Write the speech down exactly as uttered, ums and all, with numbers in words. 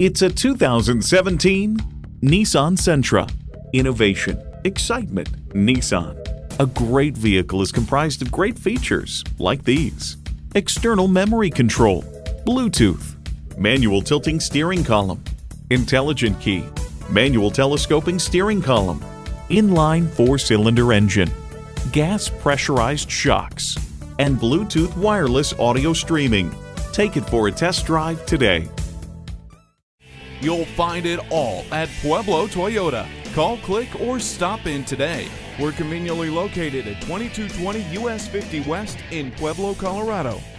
It's a two thousand seventeen Nissan Sentra. Innovation, excitement, Nissan. A great vehicle is comprised of great features like these: external memory control, Bluetooth, manual tilting steering column, intelligent key, manual telescoping steering column, inline four-cylinder engine, gas pressurized shocks, and Bluetooth wireless audio streaming. Take it for a test drive today. You'll find it all at Pueblo Toyota. Call, click, or stop in today. We're conveniently located at twenty-two twenty U S fifty West in Pueblo, Colorado.